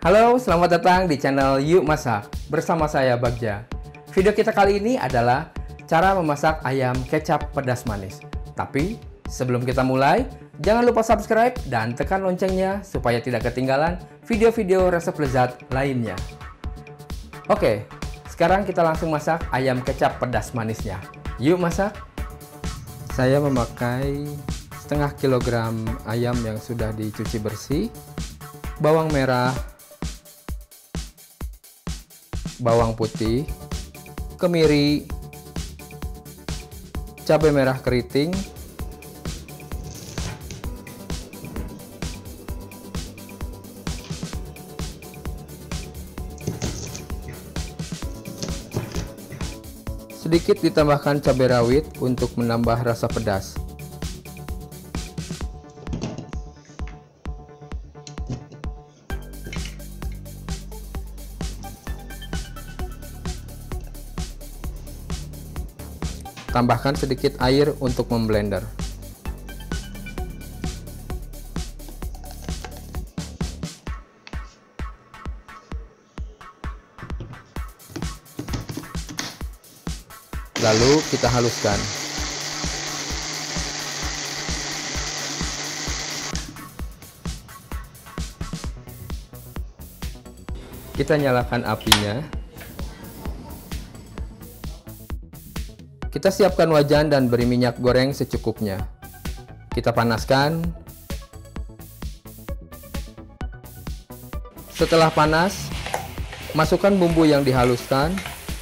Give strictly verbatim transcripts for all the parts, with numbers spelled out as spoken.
Halo, selamat datang di channel Yuk Masak bersama saya Bagja. Video kita kali ini adalah cara memasak ayam kecap pedas manis. Tapi sebelum kita mulai, jangan lupa subscribe dan tekan loncengnya supaya tidak ketinggalan video-video resep lezat lainnya. Oke, sekarang kita langsung masak ayam kecap pedas manisnya. Yuk masak. Saya memakai setengah kilogram ayam yang sudah dicuci bersih, bawang merah, bawang putih, kemiri, cabai merah keriting, sedikit ditambahkan cabai rawit untuk menambah rasa pedas. Tambahkan sedikit air untuk memblender. Lalu kita haluskan. Kita nyalakan apinya. Kita siapkan wajan dan beri minyak goreng secukupnya. Kita panaskan. Setelah panas, masukkan bumbu yang dihaluskan.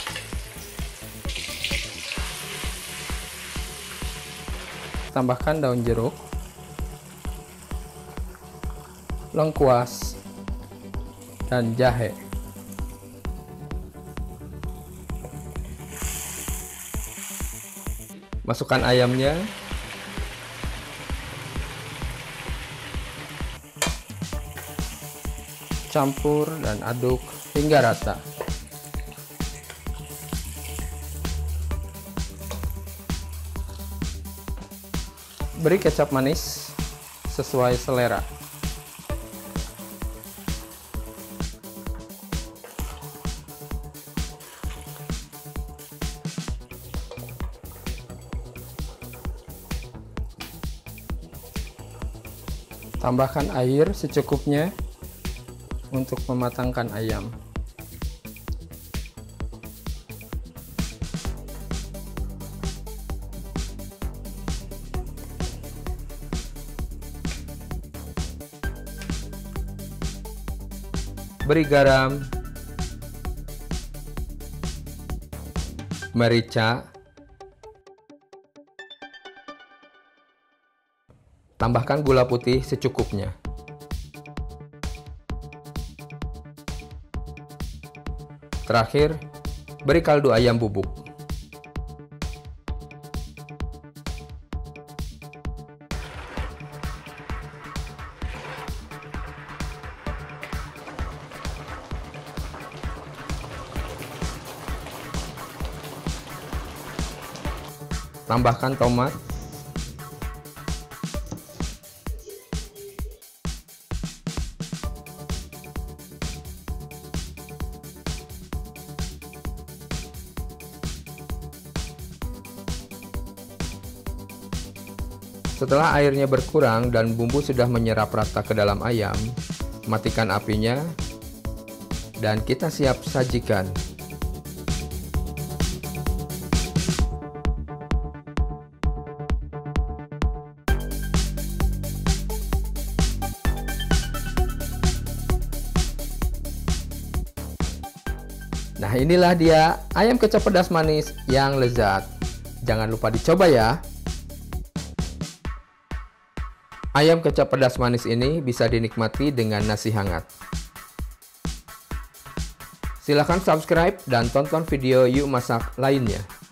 Tambahkan daun jeruk, lengkuas, dan jahe. Masukkan ayamnya. Campur dan aduk hingga rata. Beri kecap manis sesuai selera. Tambahkan air secukupnya untuk mematangkan ayam. Beri garam, merica, tambahkan gula putih secukupnya. Terakhir, beri kaldu ayam bubuk. Tambahkan tomat. Setelah airnya berkurang dan bumbu sudah menyerap rata ke dalam ayam, matikan apinya dan kita siap sajikan. Nah, inilah dia ayam kecap pedas manis yang lezat. Jangan lupa dicoba ya. Ayam kecap pedas manis ini bisa dinikmati dengan nasi hangat. Silahkan subscribe dan tonton video Yuk Masak lainnya.